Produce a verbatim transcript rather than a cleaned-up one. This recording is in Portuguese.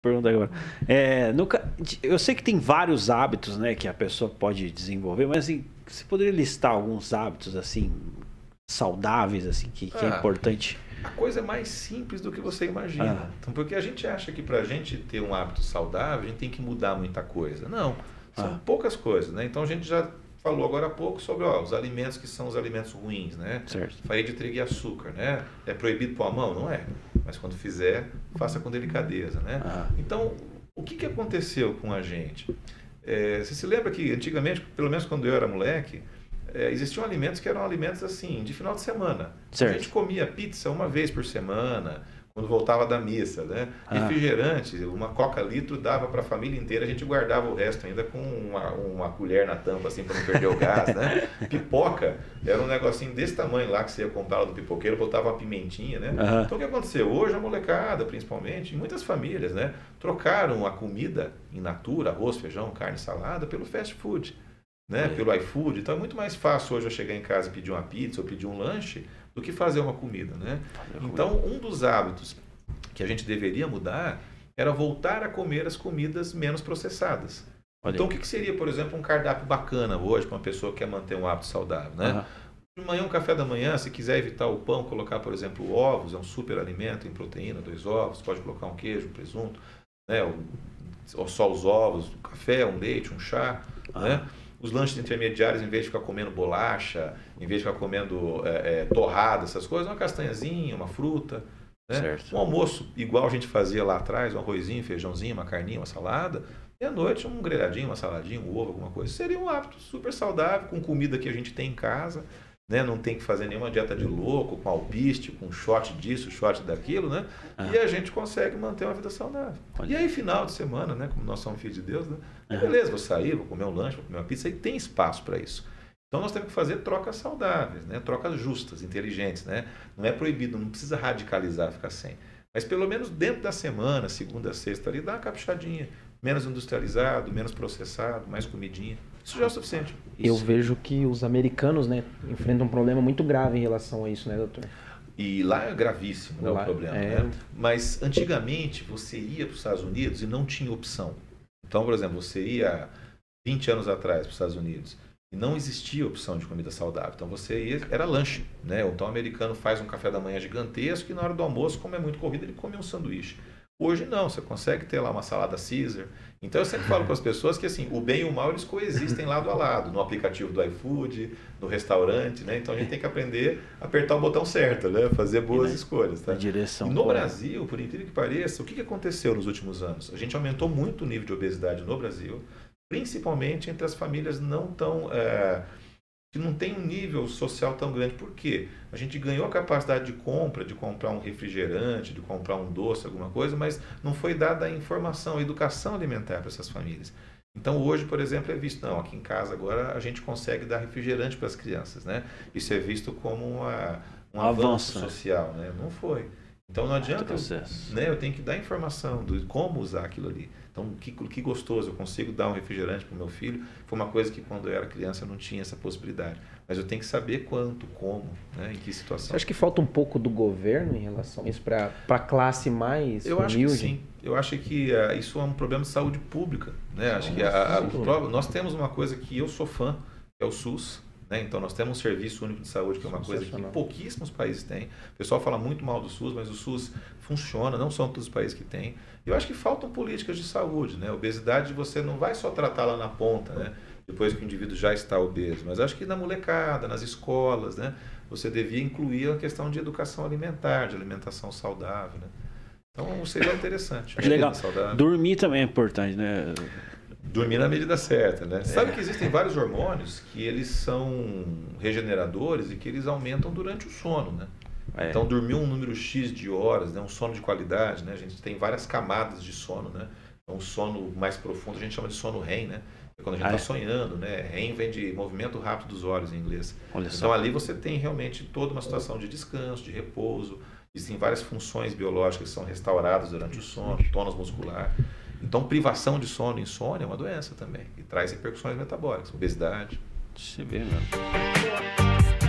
pergunta agora. É, nunca, eu sei que tem vários hábitos, né, que a pessoa pode desenvolver, mas assim, você poderia listar alguns hábitos assim saudáveis, assim, que, que Ah, é importante? A coisa é mais simples do que você imagina. Ah. Então, porque a gente acha que para a gente ter um hábito saudável, a gente tem que mudar muita coisa. Não, são Ah. poucas coisas, né? Então a gente já falou agora há pouco sobre ó, os alimentos que são os alimentos ruins, né? Certo. Farinha de trigo e açúcar, né? É proibido pôr a mão? Não é. Mas quando fizer, faça com delicadeza, né? Ah. Então, o que, que aconteceu com a gente? É, você se lembra que antigamente, pelo menos quando eu era moleque, é, existiam alimentos que eram alimentos assim, de final de semana. Certo. A gente comia pizza uma vez por semana, quando voltava da missa, né? Ah. Refrigerante, uma coca litro dava para a família inteira, a gente guardava o resto ainda com uma, uma colher na tampa, assim, para não perder o gás, né? Pipoca, era um negocinho desse tamanho lá que você ia comprar lá do pipoqueiro, botava uma pimentinha, né? Aham. Então o que aconteceu? Hoje a molecada, principalmente, em muitas famílias, né? Trocaram a comida in natura, arroz, feijão, carne, salada, pelo fast food, né? É. Pelo iFood. Então é muito mais fácil hoje eu chegar em casa e pedir uma pizza ou pedir um lanche do que fazer uma comida, né? Então, um dos hábitos que a gente deveria mudar era voltar a comer as comidas menos processadas. Olha Então, aí. o que que seria, por exemplo, um cardápio bacana hoje para uma pessoa que quer manter um hábito saudável, né? Aham. De manhã, um café da manhã, se quiser evitar o pão, colocar, por exemplo, ovos, é um super alimento em proteína, dois ovos, pode colocar um queijo, um presunto, né? Ou, ou só os ovos, um café, um leite, um chá, Ah. né? Os lanches intermediários, em vez de ficar comendo bolacha, em vez de ficar comendo é, é, torrada, essas coisas, uma castanhazinha, uma fruta. Né? Certo. Um almoço igual a gente fazia lá atrás, um arrozinho, feijãozinho, uma carninha, uma salada. E à noite um grelhadinho, uma saladinha, um ovo, alguma coisa. Seria um hábito super saudável, com comida que a gente tem em casa. Né? Não tem que fazer nenhuma dieta de louco, com alpiste, com shot disso, shot daquilo, né? Ah. E a gente consegue manter uma vida saudável. Olha. E aí, final de semana, né? Como nós somos filhos de Deus, né? Aham. Beleza, vou sair, vou comer um lanche, vou comer uma pizza, e tem espaço para isso. Então nós temos que fazer trocas saudáveis, né? Trocas justas, inteligentes, né? Não é proibido, não precisa radicalizar, ficar sem. Mas pelo menos dentro da semana, segunda a sexta ali, dá uma caprichadinha. Menos industrializado, menos processado, mais comidinha. Isso já é o suficiente. Eu Isso. vejo que os americanos, né, enfrentam um problema muito grave em relação a isso, né, doutor? E lá é gravíssimo, né, Lá o problema. é- Né? Mas antigamente você ia para os Estados Unidos e não tinha opção. Então, por exemplo, você ia vinte anos atrás para os Estados Unidos e não existia opção de comida saudável. Então você ia, era lanche, né? Então o americano faz um café da manhã gigantesco e na hora do almoço, como é muito corrida, ele come um sanduíche. Hoje não, você consegue ter lá uma salada Caesar. Então eu sempre falo para as pessoas que assim, o bem e o mal eles coexistem lado a lado, no aplicativo do iFood, no restaurante, né? Então a gente tem que aprender a apertar o botão certo, né? Fazer boas né? escolhas, tá? Na direção E no correta. Brasil, por incrível que pareça, o que que aconteceu nos últimos anos? A gente aumentou muito o nível de obesidade no Brasil, principalmente entre as famílias não tão é, que não tem um nível social tão grande. Por quê? A gente ganhou a capacidade de compra, de comprar um refrigerante, de comprar um doce, alguma coisa, mas não foi dada a informação, a educação alimentar para essas famílias. Então hoje, por exemplo, é visto, não, aqui em casa agora a gente consegue dar refrigerante para as crianças, né? Isso é visto como uma, um Um avanço avanço, né? social, né? Não foi. Então não adianta, eu, Processo. né, eu tenho que dar informação de como usar aquilo ali. Então, que, que gostoso, eu consigo dar um refrigerante para o meu filho. Foi uma coisa que quando eu era criança eu não tinha essa possibilidade. Mas eu tenho que saber quanto, como, né, em que Você situação. acha que falta um pouco do governo em relação a isso para a classe mais Eu humilde? acho que sim. Eu acho que uh, isso é um problema de saúde pública. Né? Acho que a, a, o pró- nós temos uma coisa que eu sou fã, que é o SUS. Né? Então nós temos um serviço único de saúde, que é uma coisa que Sensacional. pouquíssimos países têm. O pessoal fala muito mal do SUS, mas o SUS funciona, não são todos os países que têm. Eu acho que faltam políticas de saúde. Né? A obesidade você não vai só tratar lá na ponta, né? Depois que o indivíduo já está obeso. Mas acho que na molecada, nas escolas, né? Você devia incluir a questão de educação alimentar, de alimentação saudável. Né? Então seria interessante. Acho legal. Saudável. Dormir também é importante, né? Dormir na medida certa, né? Sabe que existem vários hormônios que eles são regeneradores e que eles aumentam durante o sono, né? É. Então dormir um número X de horas, né? Um sono de qualidade, né? A gente tem várias camadas de sono, né? Então, um sono mais profundo a gente chama de sono REM, né? É quando a gente está Ah, é? sonhando, né? REM vem de movimento rápido dos olhos em inglês. Olha Então só. ali você tem realmente toda uma situação de descanso, de repouso. Existem várias funções biológicas que são restauradas durante o sono, tônus muscular. Então, privação de sono, insônia é uma doença também. E traz repercussões metabólicas, obesidade. Você vê, mano.